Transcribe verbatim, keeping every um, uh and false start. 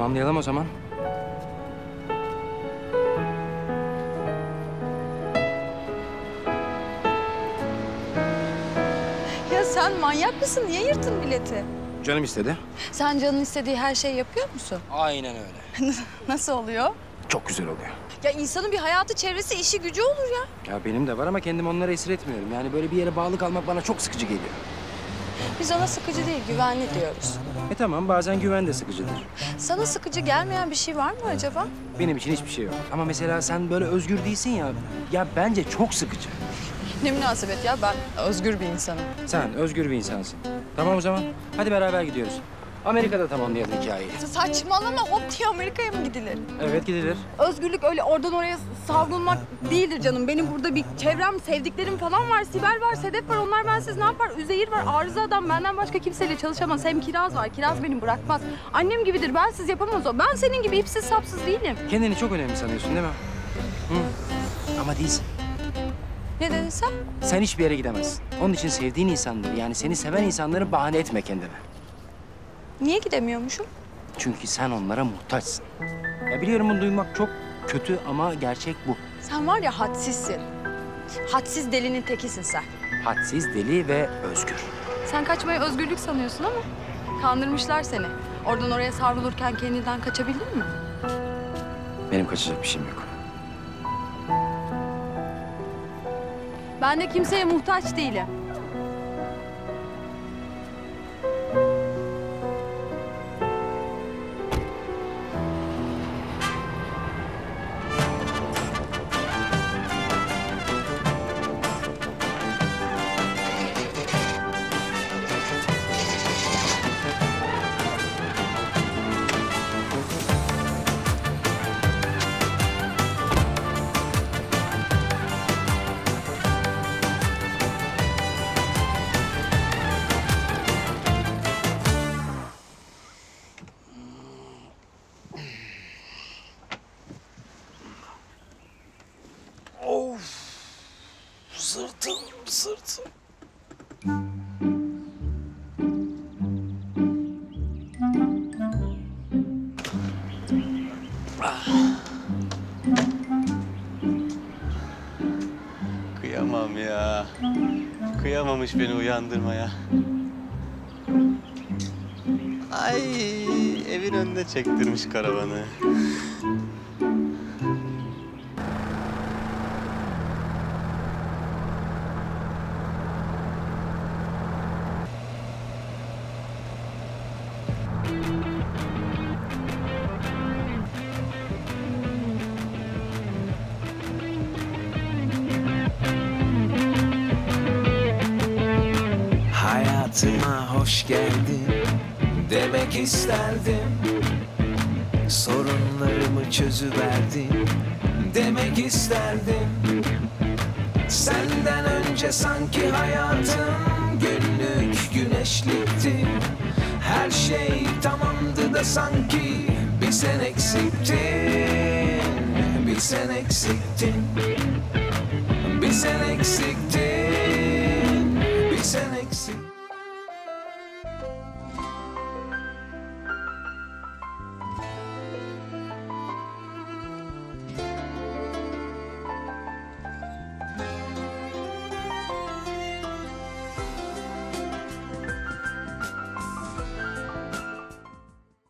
Tamamlayalım o zaman. Ya sen manyak mısın? Niye yırttın bileti? Canım istedi. Sen canın istediği her şeyi yapıyor musun? Aynen öyle. Nasıl oluyor? Çok güzel oluyor. Ya insanın bir hayatı, çevresi, işi, gücü olur ya. Ya benim de var ama kendim onlara esir etmiyorum. Yani böyle bir yere bağlı kalmak bana çok sıkıcı geliyor. Biz ona sıkıcı değil, güvenli diyoruz. E tamam, bazen güven de sıkıcıdır. Sana sıkıcı gelmeyen bir şey var mı acaba? Benim için hiçbir şey yok. Ama mesela sen böyle özgür değilsin ya. Ya bence çok sıkıcı. Ne münasebet ya, ben özgür bir insanım. Sen özgür bir insansın. Tamam o zaman. Hadi beraber gidiyoruz. Amerika'da tamamlayalım hikayeyi. Saçmalama, hop diye Amerika'ya mı gidilir? Evet, gidilir. Özgürlük öyle oradan oraya savrulmak değildir canım. Benim burada bir çevrem, sevdiklerim falan var. Sibel var, Sedef var. Onlar bensiz ne yapar? Üzeyir var, arıza adam. Benden başka kimseyle çalışamaz. Hem Kiraz var. Kiraz beni bırakmaz. Annem gibidir. Bensiz yapamaz o. Ben senin gibi ipsiz sapsız değilim. Kendini çok önemli sanıyorsun değil mi? Hı. Ama değilsin. Ne dedin sen? Sen hiçbir yere gidemezsin. Onun için sevdiğin insanları, yani seni seven insanları bahane etme kendine. Niye gidemiyormuşum? Çünkü sen onlara muhtaçsın. Ya biliyorum bunu duymak çok kötü ama gerçek bu. Sen var ya hadsizsin. Hadsiz delinin tekisin sen. Hadsiz, deli ve özgür. Sen kaçmayı özgürlük sanıyorsun ama kandırmışlar seni. Oradan oraya savrulurken kendinden kaçabildin mi? Benim kaçacak bir şeyim yok. Ben de kimseye muhtaç değilim. Sırtım, sırtım. Kıyamam ya. Kıyamamış beni uyandırmaya. Ay, evin önünde çektirmiş karavanı. Hayatıma hoş geldin demek isterdim. Sorunlarımı çözüverdin demek isterdim. Senden önce sanki hayatım günlük güneşlikti. Her şey tamamdı da sanki bir sen eksiktin. Bir sen eksiktin. Bir sen eksiktin.